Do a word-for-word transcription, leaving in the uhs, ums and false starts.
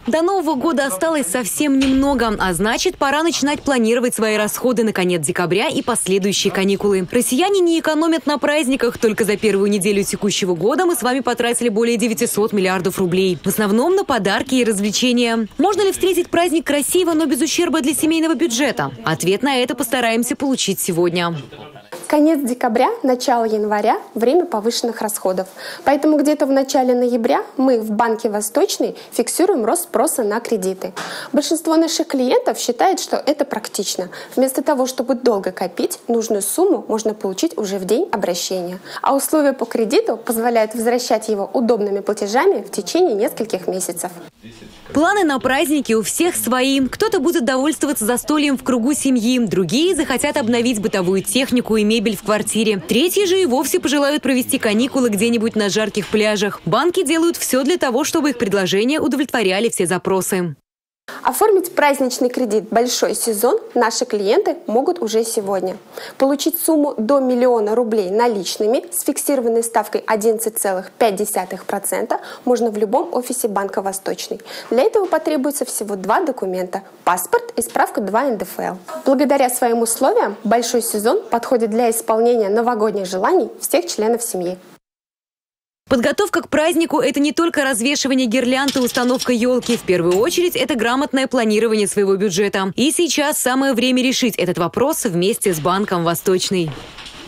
До Нового года осталось совсем немного, а значит, пора начинать планировать свои расходы на конец декабря и последующие каникулы. Россияне не экономят на праздниках. Только за первую неделю текущего года мы с вами потратили более девятисот миллиардов рублей. В основном на подарки и развлечения. Можно ли встретить праздник красиво, но без ущерба для семейного бюджета? Ответ на это постараемся получить сегодня. Конец декабря, начало января – время повышенных расходов. Поэтому где-то в начале ноября мы в Банке Восточный фиксируем рост спроса на кредиты. Большинство наших клиентов считает, что это практично. Вместо того, чтобы долго копить, нужную сумму можно получить уже в день обращения. А условия по кредиту позволяют возвращать его удобными платежами в течение нескольких месяцев. Планы на праздники у всех свои. Кто-то будет довольствоваться застольем в кругу семьи, другие захотят обновить бытовую технику и мебель в квартире. Третьи же и вовсе пожелают провести каникулы где-нибудь на жарких пляжах. Банки делают все для того, чтобы их предложения удовлетворяли все запросы. Оформить праздничный кредит «Большой сезон» наши клиенты могут уже сегодня. Получить сумму до миллиона рублей наличными с фиксированной ставкой одиннадцать целых пять десятых процента можно в любом офисе Банка Восточный. Для этого потребуется всего два документа – паспорт и справка два эн дэ эф эл. Благодаря своим условиям «Большой сезон» подходит для исполнения новогодних желаний всех членов семьи. Подготовка к празднику – это не только развешивание гирлянд и установка елки. В первую очередь, это грамотное планирование своего бюджета. И сейчас самое время решить этот вопрос вместе с Банком Восточный.